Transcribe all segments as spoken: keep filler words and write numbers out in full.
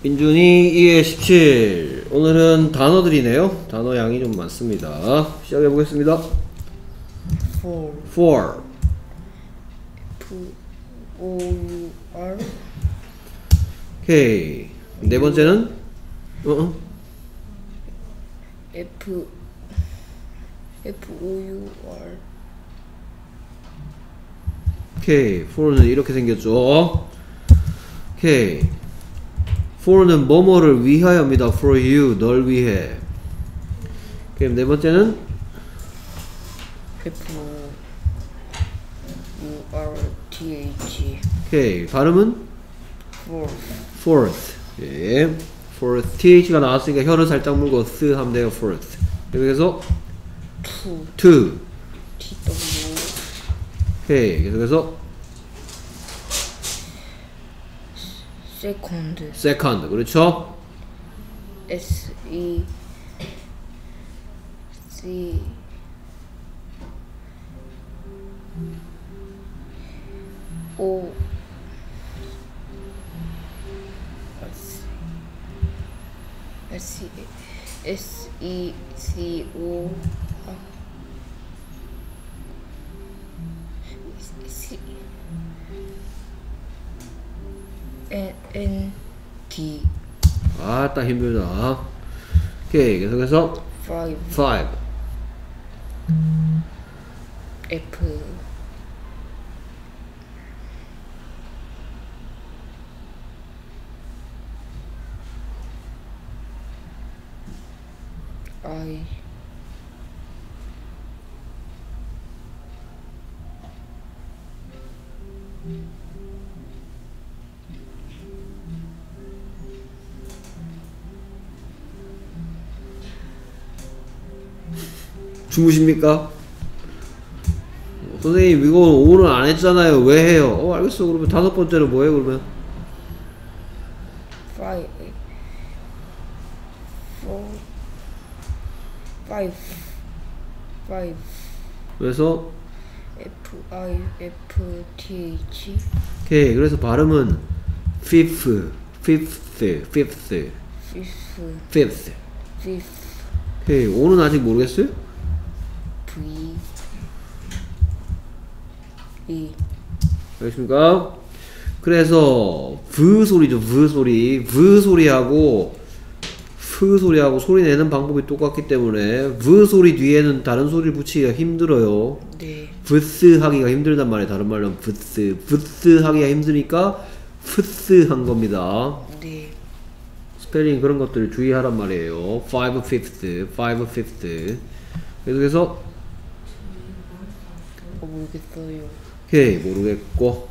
민준이 이회 십칠. 오늘은 단어들이네요. 단어 양이 좀 많습니다. 시작해 보겠습니다. for for F O U R 오케이. 네 번째는 어? 어? F F O U R 오케이. for는 이렇게 생겼죠. 오케이. for는 뭐뭐를 위하여입니다. for you, 널 위해. 그럼 네 번째는 F O U R T H 오케이. 발음은 for fourth. 예. fourth. th가 나왔으니까 혀를 살짝 물고 스 하면 돼요. fourth. 그래서 to two. T W 오케이. 계속해서 second second. 그렇죠? S E C O S S E C O C N N D 아따 힘들다. 오케이. 계속해서 five five. F I 주무십니까? 어, 선생님 이거 오늘 안 했잖아요. 왜 해요? 어 알겠어. 그러면 다섯 번째는 뭐예요 그러면? five four five five 그래서 F I F T H 오케이. 그래서 발음은 fifth, fifth, fifth, fifth fifth. fifth 오케이. 오는 아직 모르겠어요? V E 알겠습니까? 그래서 V 소리죠. V 소리. V 소리하고 F 소리하고 소리 내는 방법이 똑같기 때문에 V 소리 뒤에는 다른 소리를 붙이기가 힘들어요. 네 브스 하기가 힘들단 말이에요. 다른 말로 하면 브스. 브스 하기가 힘드니까 프스 한 겁니다. 네 스펠링 그런 것들 주의하란 말이에요. five fifth, five fifth. 계속해서 어, 모르겠어요. 오케이. 모르겠고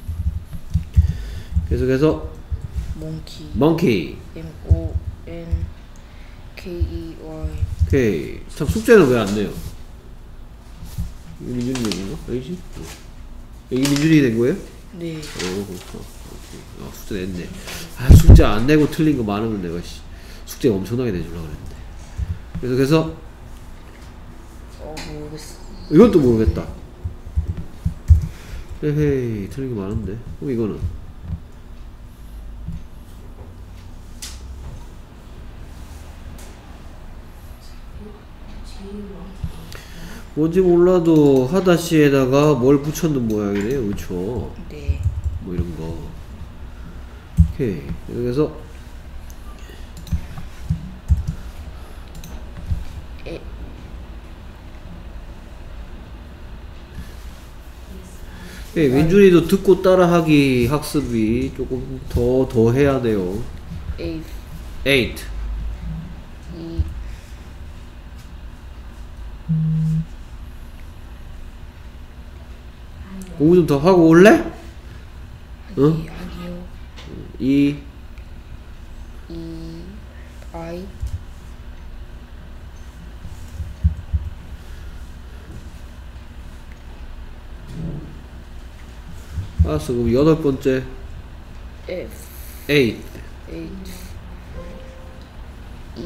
계속해서 monkey monkey. M O N K E Y 오케이. 참 숙제는 왜 안 내요? 이거 민준이 얘기인가? 아니지? 이게 민준이 된 거예요? 네 오, 그렇구나. 아, 숙제 냈네. 아, 숙제 안 내고 틀린 거 많으면 내가 씨, 숙제 엄청나게 내주려고 그랬는데. 계속해서 어 모르겠어. 이건 또 모르겠다. 에헤이, 틀린 거 많은데. 그럼 이거는 뭔지 몰라도 하다시에다가 뭘 붙였는 모양이네요. 그쵸? 네 뭐 이런 거. 오케이. 그래서 에 예, 민준이도 듣고 따라하기 학습이 조금 더 더 해야 돼요. A eight. E 공부 좀 더 하고 올래? 응? 아니 아니요 이 E I 알았어. 그럼 여덟 번째 F eight. H E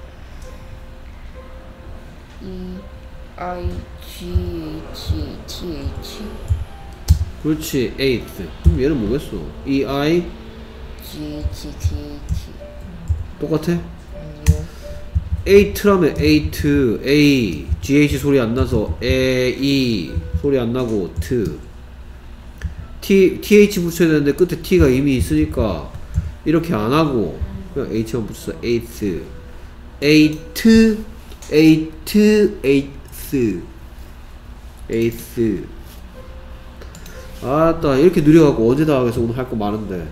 E I G H T H 그렇지. eight. 그럼 얘는 뭐겠어? E I G H T H. 똑같아? 아니요. 에이트라면 에이트, A, 지에이치 소리 안 나서 에, 이 소리 안 나고 트. T, 티에이치 붙여야 되는데 끝에 T가 이미 있으니까 이렇게 안 하고 그냥 H만 붙여서 에이트, 에이트, 에이트, 에이트, 에이트. 아따 이렇게 느려갖고 언제 다 하겠어. 오늘 할 거 많은데.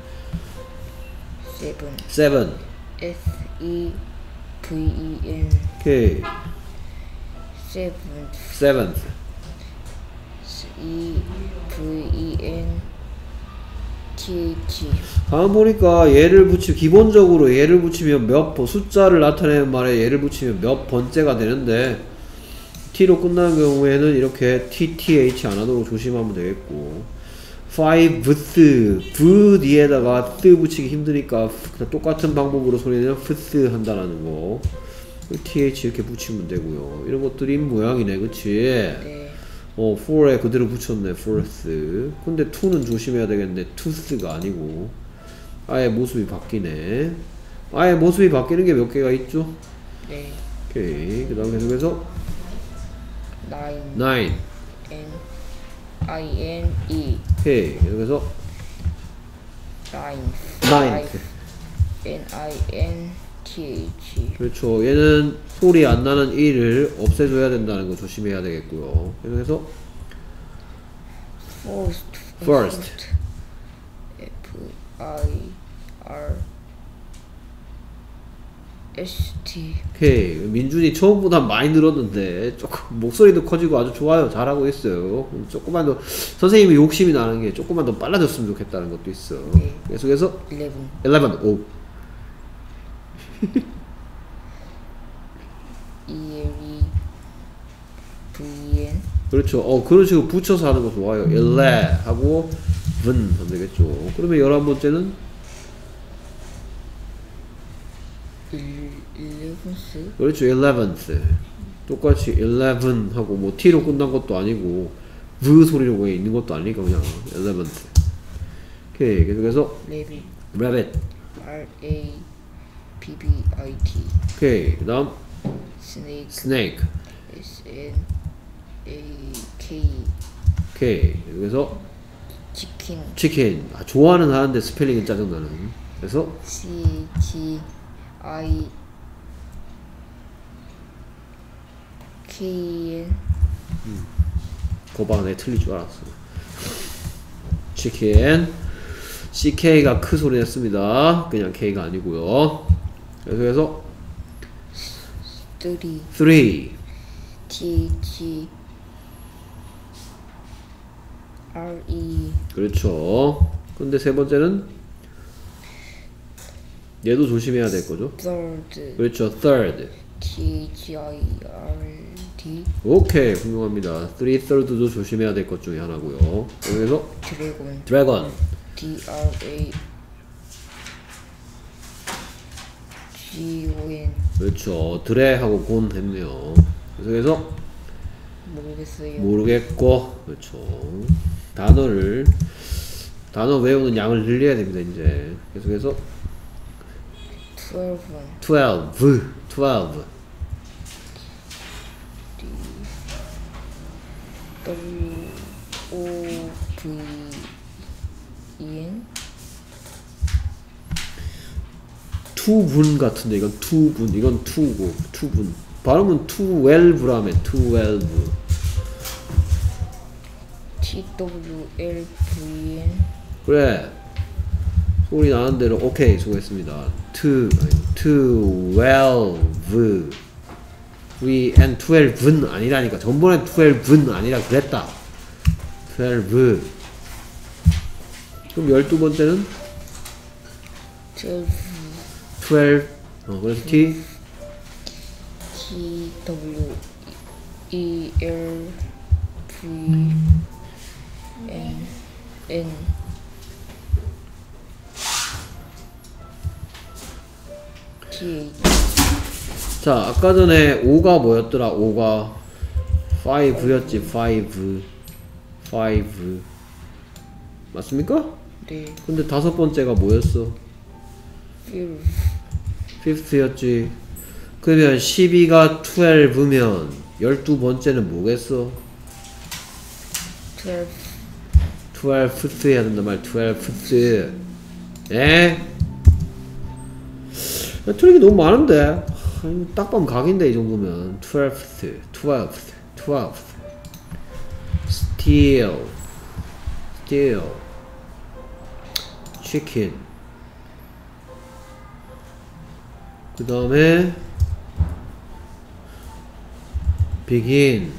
seven. seven. S E V E N. 오케이. seventh. seventh. S E V E N T H. 다음 보니까 얘를 붙이 기본적으로 얘를 붙이면 몇 번, 숫자를 나타내는 말에 얘를 붙이면 몇 번째가 되는데 T로 끝나는 경우에는 이렇게 티 티 에이치 안 하도록 조심하면 되겠고 fifth, v 뒤에다가 th 붙이기 힘드니까 그냥 똑같은 방법으로 소리내는 fifth 한다라는 거 th 이렇게 붙이면 되고요. 이런 것들이 모양이네, 그치? 네. 어, four에 그대로 붙였네, fourth. 근데 two는 조심해야 되겠네, tooth가 아니고 아예 모습이 바뀌네. 아예 모습이 바뀌는 게 몇 개가 있죠? 네. 오케이. 그 다음 계속해서 nine. nine. N I N E. 오케이. 계속해서 ninth. ninth. N I N T H. 그렇죠. 얘는 소리 안 나는 이를 없애줘야 된다는 거 조심해야 되겠고요. 계속해서 First. first. F I R S T. 오케이. 민준이 처음보다 많이 늘었는데 조금 목소리도 커지고 아주 좋아요. 잘하고 있어요. 조금만 더 선생님이 욕심이 나는 게 조금만 더 빨라졌으면 좋겠다는 것도 있어. 네. 계속해서 eleven. eleven. 오. E L E V N. 그렇죠. 어, 그런 식으로 붙여서 하는 거 좋아요. eleven 하고 분 하면 되겠죠. 그러면 열한 번째는 eleventh. 그렇죠. eleventh. 똑같이 eleven 하고 뭐 t로 끝난 것도 아니고 v 소리로 있는 것도 아니니까 그냥 eleventh. 오케이. 계속해서 rabbit. rabbit. R A B B I T. 오케이. 그 다음 snake. snake. S N A K. 오케이. 그래서 chicken. chicken. 아, 좋아는 하는데 스펠링은 짜증나는. 그래서 C H I K N. 거봐, 내가 틀릴 줄 알았어. chicken. 씨케이가 크 소리 냈습니다. 그냥 K가 아니고요. 계속해서 three. three. T H R E. 그렇죠. 근데 세 번째는 얘도 조심해야 될 거죠. third. 그렇죠. third. T H I R D. 오케이, 훌륭합니다. three third도 조심해야 될 것 중에 하나고요. 그래서 dragon. dragon. D R A G O N. 그렇죠. 드레하고 곤 했네요. 그래서 모르겠어요. 모르겠고, 그렇죠. 단어를 단어 외우는 양을 늘려야 됩니다. 이제 계속해서 twelve. twelve. twelve. W O V E N. 투분 같은데 이건 투분, 이건 투고 투분. 발음은 twelve라며. twelve. T W L V N. 그래. 소리 나는 대로 오케이. 수고했습니다. two, twelve. we and twelve는 아니라니까. 전번에 twelve는 아니라 그랬다. twelve. 그럼 열두 번째는 twelve. twelve. 어, 그래서 T T W E L V N N. T H. 자, 아까 전에 오가 뭐였더라? 오가 five였지. five. five. 맞습니까? 네. 근데 다섯 번째가 뭐였어? fifth. fifth였지. 그러면 십이가 십이면 열두 번째는 뭐겠어? twelve. twelfth 해야 된단 말. twelfth. 에? 틀린 게 너무 많은데. 하, 이거 딱 보면 각인데 이 정도면. twelfth, twelfth, twelfth. Still, still. Chicken. 그 다음에 begin.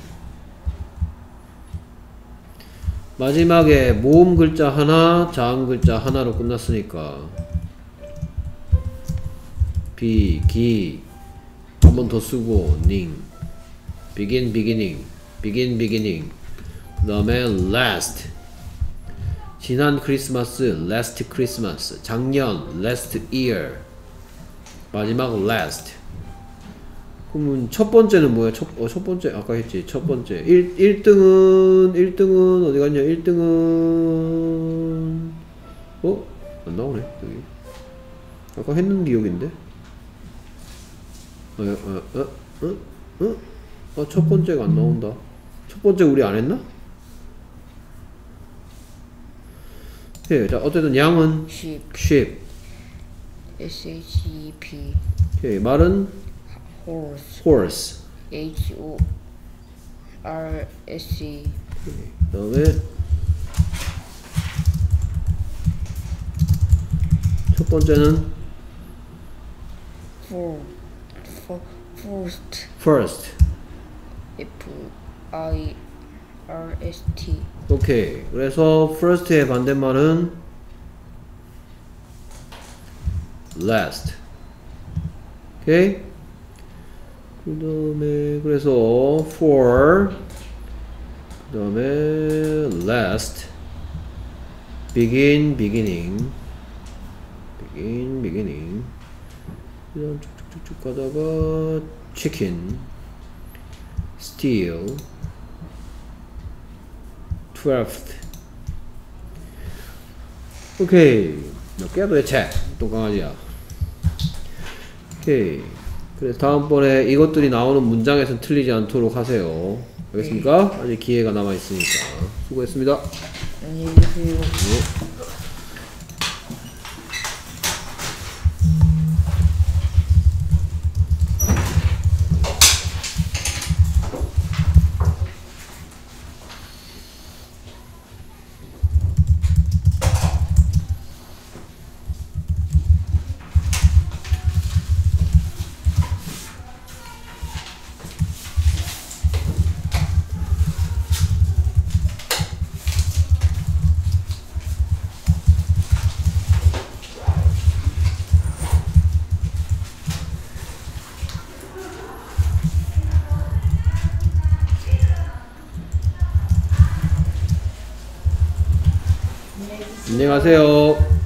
마지막에 모음 글자 하나, 자음 글자 하나로 끝났으니까 비, 기 한 번 더 쓰고 ning. begin, beginning. begin, beginning. 그 다음에 last. 지난 크리스마스, last Christmas. 작년, last year. 마지막 last. 그러면 첫 번째는 뭐야? 첫, 어, 첫 번째 아까 했지. 첫 번째 일, 일 등은 일 등은 어디 갔냐? 일 등은 어? 안 나오네 여기. 아까 했는 기억인데. 어, 어, 어, 어, 어? 어, 첫 번째가 안 나온다. 첫 번째 우리 안 했나? 예, 자 어쨌든 양은 sheep. sheep. S H E P. 오케이, 말은 horse. horse. H O R S E. 그 다음에 첫 번째는 for. for first. first. F I R S T. 오케이. 그래서 first의 반대말은 last. 오케이. 그 다음에 그래서 for, 그 다음에 last, begin, beginning, begin, beginning. 그냥 쭉쭉쭉쭉 가다가 chicken, steal, twelfth. 오케이. 몇 개야 도대체? 똥강아지야. 오케이. 그래서 다음번에 이것들이 나오는 문장에선 틀리지 않도록 하세요. 알겠습니까? 아직 기회가 남아있으니까. 수고했습니다. 안녕히 계세요. 네. 안녕하세요.